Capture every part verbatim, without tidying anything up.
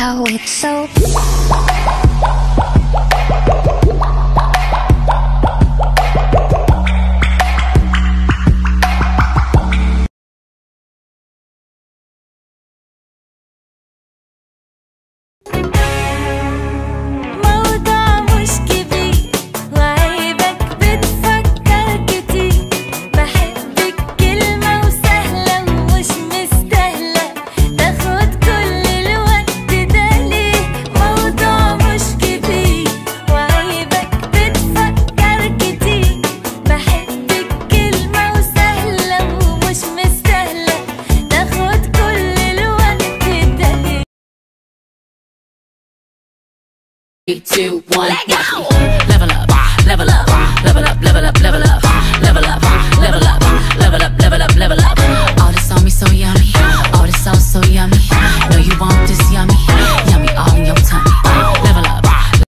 how it's so. Three, two, one, go! Level up, level up, level up, level up, level up, level up, level up, level up, level up, level up. All this on me so yummy, all this sauce so yummy. No, you want this yummy, yummy all in your tummy. Level up.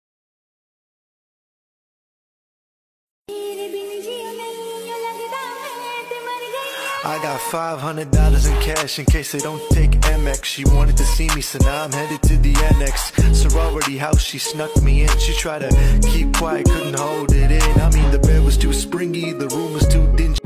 I got five hundred dollars in cash in case they don't take M X. She wanted to see me, so now I'm headed to the annex. Sorority house, she snuck me in. She tried to keep quiet, couldn't hold it in. I mean, the bed was too springy, the room was too dingy.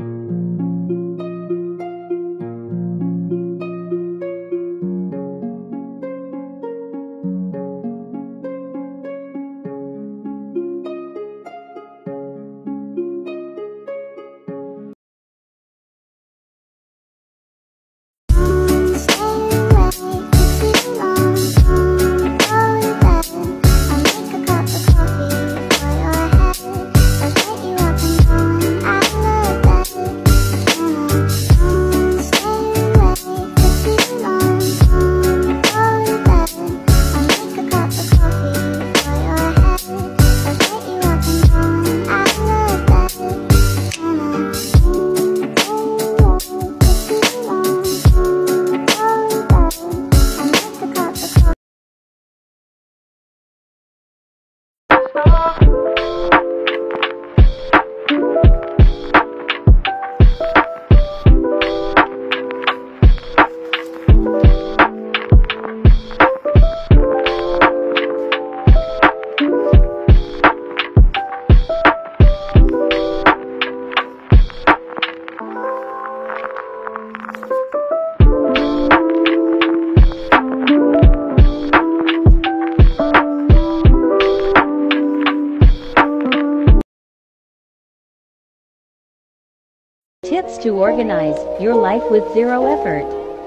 Tips to organize your life with zero effort.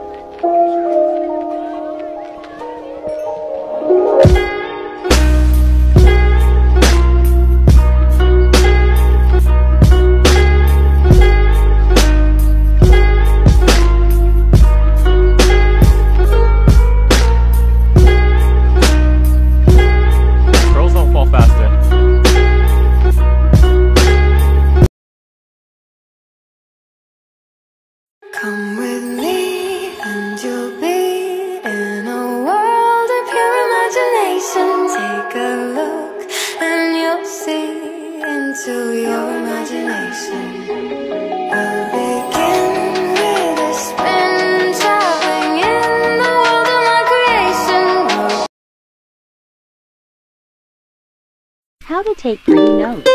Girls don't fall faster. Come with me and you'll be in a world of pure imagination. Take a look and you'll see into your imagination. We'll begin with a spin, traveling in the world of my creation. How to take pretty notes.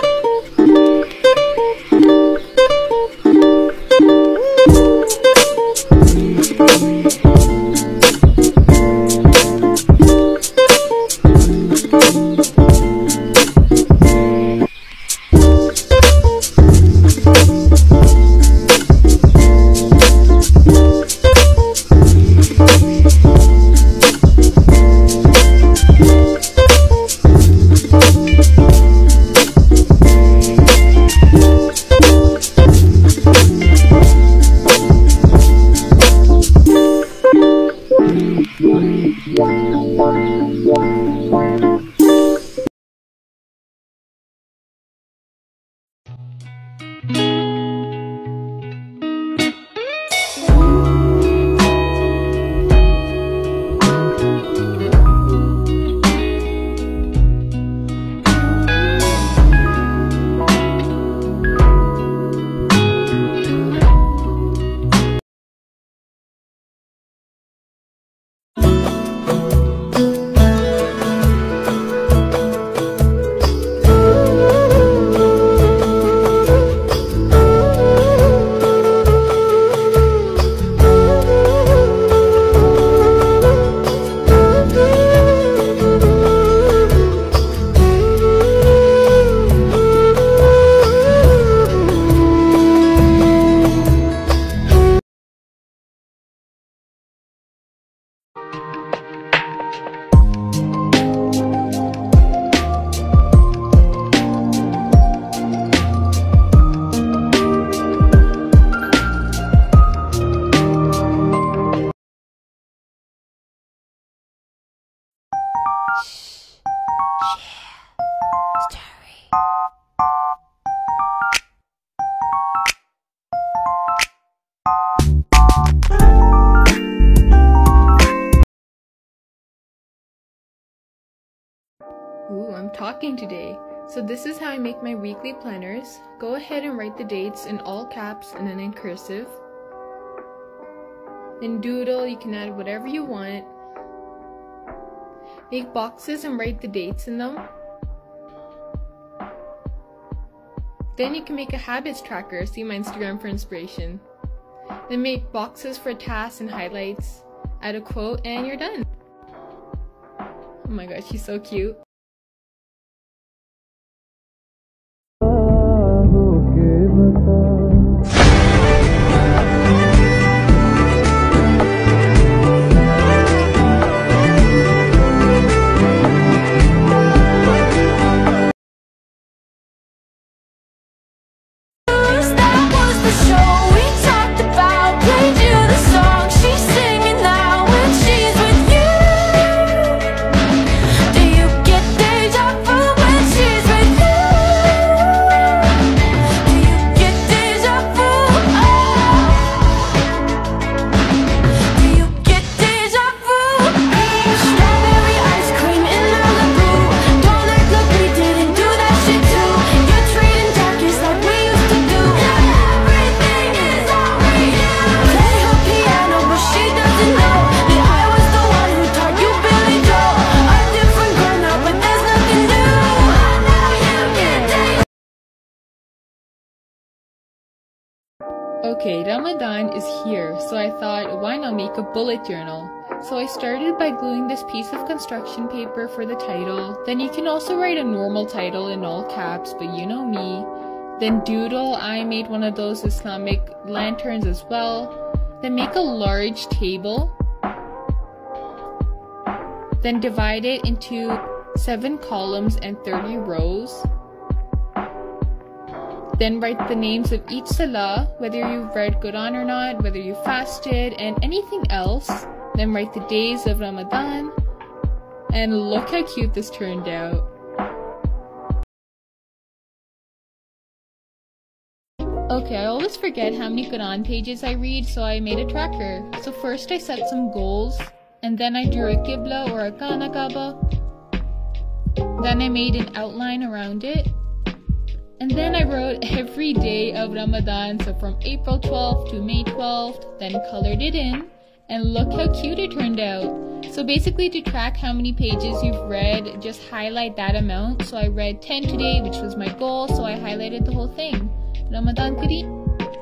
talking today. So this is how I make my weekly planners. Go ahead and write the dates in all caps and then in cursive. Then doodle, you can add whatever you want. Make boxes and write the dates in them. Then you can make a habits tracker, see my Instagram for inspiration. Then make boxes for tasks and highlights. Add a quote and you're done. Oh my gosh, she's so cute. Okay, Ramadan is here, so I thought, why not make a bullet journal? So I started by gluing this piece of construction paper for the title. Then you can also write a normal title in all caps, but you know me. Then doodle, I made one of those Islamic lanterns as well. Then make a large table. Then divide it into seven columns and thirty rows. Then write the names of each salah, whether you read Quran or not, whether you fasted, and anything else. Then write the days of Ramadan. And look how cute this turned out. Okay, I always forget how many Quran pages I read, so I made a tracker. So first I set some goals, and then I drew a Qibla or a Kana Kaaba. Then I made an outline around it. And then I wrote every day of Ramadan, so from April twelfth to May twelfth, then colored it in, and look how cute it turned out. So basically to track how many pages you've read, just highlight that amount. So I read ten today, which was my goal, so I highlighted the whole thing. Ramadan Kareem.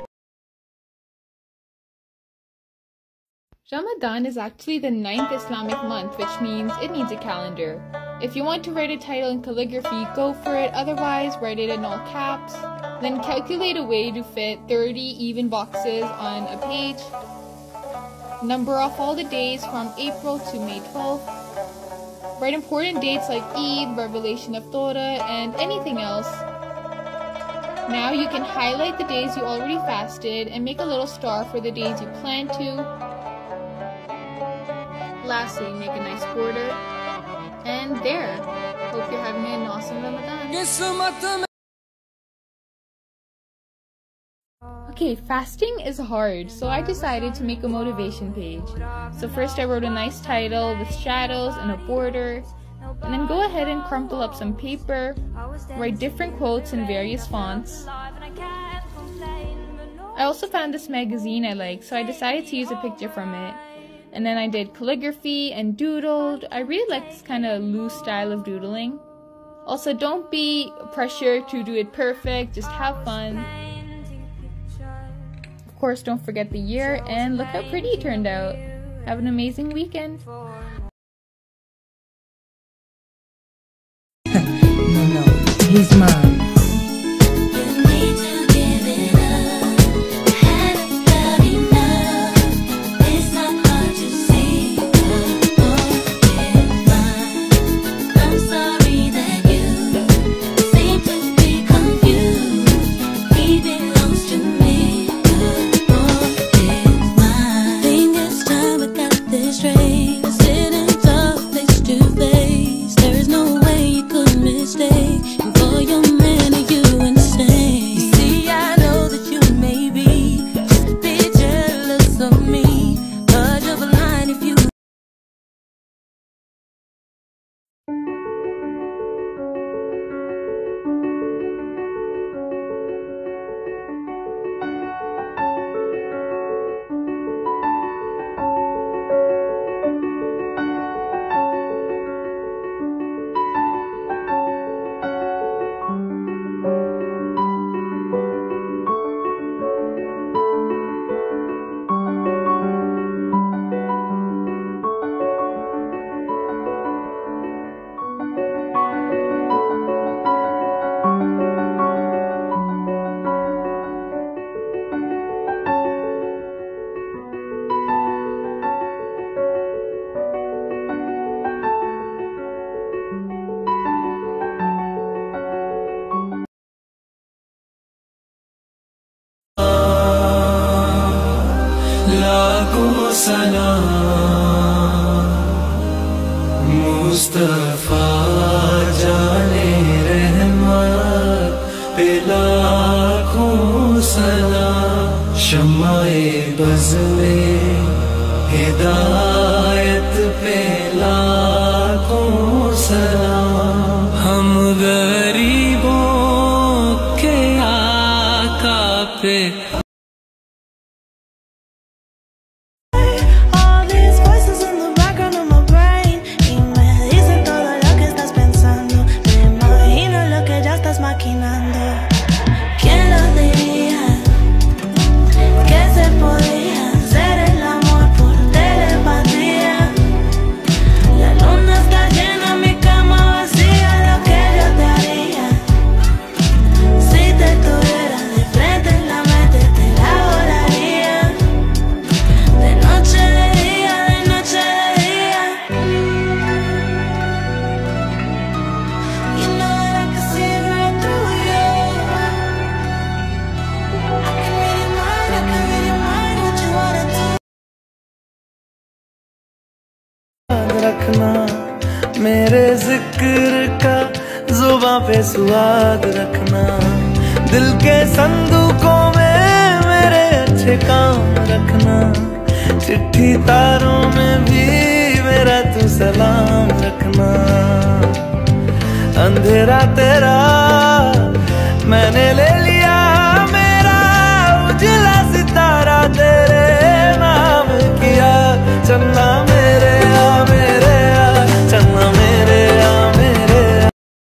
Ramadan is actually the ninth Islamic month, which means it needs a calendar. If you want to write a title in calligraphy, go for it. Otherwise, write it in all caps. Then calculate a way to fit thirty even boxes on a page. Number off all the days from April to May twelfth. Write important dates like Eid, Revelation of Torah, and anything else. Now you can highlight the days you already fasted and make a little star for the days you plan to. Lastly, make a nice border. And there. Hope you're having an awesome Ramadan. Okay, fasting is hard, so I decided to make a motivation page. So first I wrote a nice title with shadows and a border. And then go ahead and crumple up some paper. Write different quotes in various fonts. I also found this magazine I like, so I decided to use a picture from it. And then I did calligraphy and doodled. I really like this kind of loose style of doodling. Also, don't be pressured to do it perfect, just have fun. Of course, don't forget the year, and look how pretty it turned out. Have an amazing weekend. No, no, he's mine. Stay for your man. सलाम मुस्तफा जाने रहमत पे लाखों सलाम शम्माए buzz में हिदायत पे लाखों सलाम हम गरीबों के आका पे रखना मेरे जिक्र का जुबां पे स्वाद रखना दिल के संदूकों में मेरे अच्छे काम रखना चिट्ठी तारों में भी मेरा तू सलाम रखना अंधेरा तेरा मैंने ले लिया मेरा उजला सितारा तेरे नाम किया चन्ना मेरे आ मेरे आ चन्ना मेरे आ मेरे आ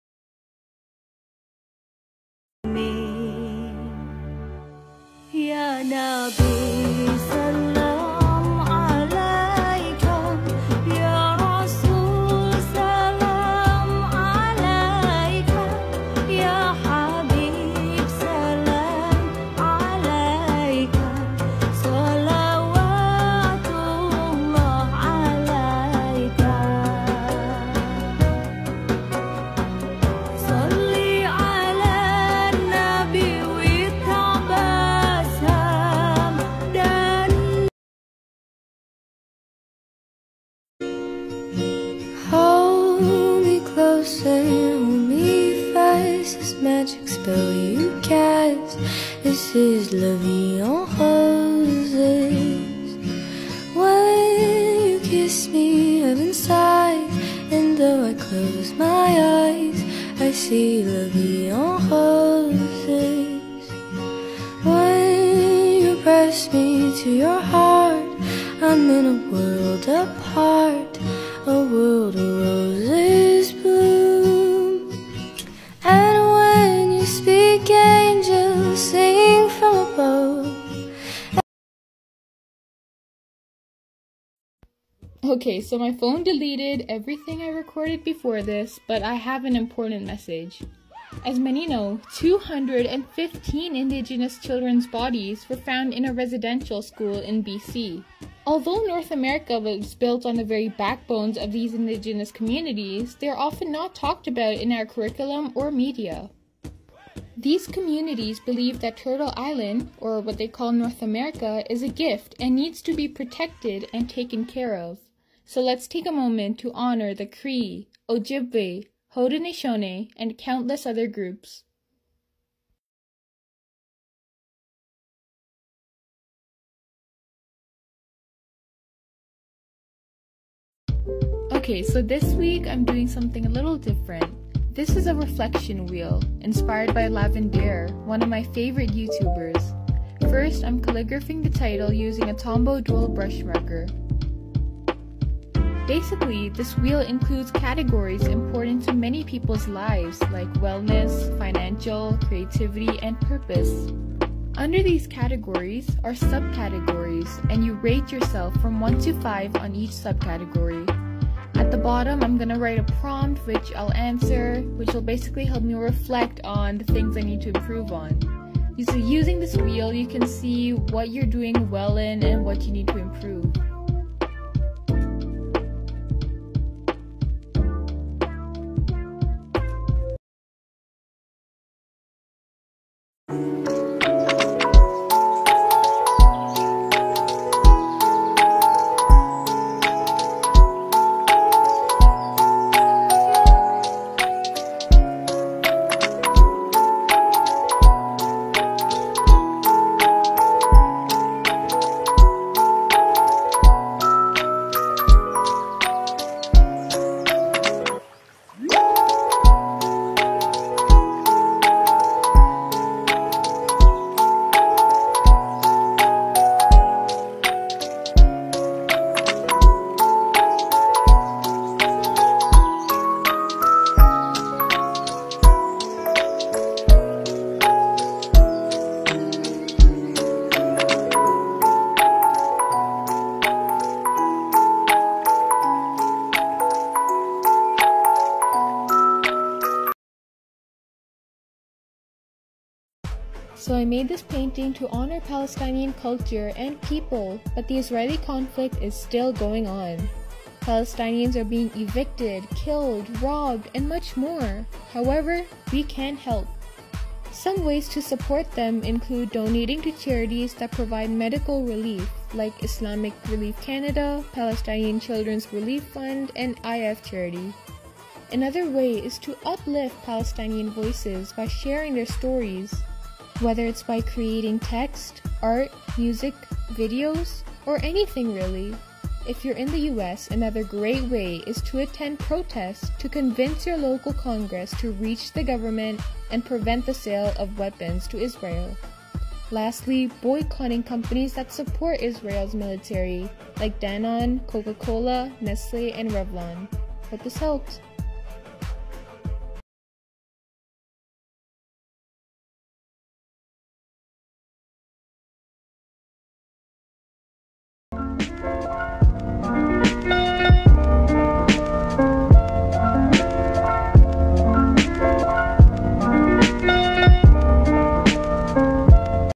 या नबी सलाम अलैका या रसूल सलाम अलैका या हबीब सलाम अलैका सलावतुल्लाह अलैका صلي على النبي وتبسم dan hold me closer, hold me fast. This magic spell you cast, this is la vie en roses. When you kiss me, heaven sighs, and though I close my eyes, I see la vie en roses. When you press me to your heart, I'm in a world apart, a world of roses bloom. And when you speak, angels sing from above. Okay, so my phone deleted everything I recorded before this, but I have an important message. As many know, two hundred fifteen indigenous children's bodies were found in a residential school in B C. Although North America was built on the very backbones of these indigenous communities, they are often not talked about in our curriculum or media. These communities believe that Turtle Island, or what they call North America, is a gift and needs to be protected and taken care of. So let's take a moment to honor the Cree, Ojibwe, Haudenosaunee, and countless other groups. Okay, so this week I'm doing something a little different. This is a reflection wheel, inspired by Lavender, one of my favorite YouTubers. First, I'm calligraphing the title using a Tombow dual brush marker. Basically, this wheel includes categories important to many people's lives, like wellness, financial, creativity, and purpose. Under these categories are subcategories, and you rate yourself from one to five on each subcategory. At the bottom, I'm going to write a prompt which I'll answer, which will basically help me reflect on the things I need to improve on. So using this wheel, you can see what you're doing well in and what you need to improve. I made this painting to honor Palestinian culture and people, but the Israeli conflict is still going on. Palestinians are being evicted, killed, robbed, and much more. However, we can help. Some ways to support them include donating to charities that provide medical relief, like Islamic Relief Canada, Palestinian Children's Relief Fund, and I F Charity. Another way is to uplift Palestinian voices by sharing their stories, whether it's by creating text, art, music, videos, or anything really. If you're in the U S, another great way is to attend protests to convince your local Congress to reach the government and prevent the sale of weapons to Israel. Lastly, boycotting companies that support Israel's military, like Danone, Coca-Cola, Nestle, and Revlon. Hope this helps.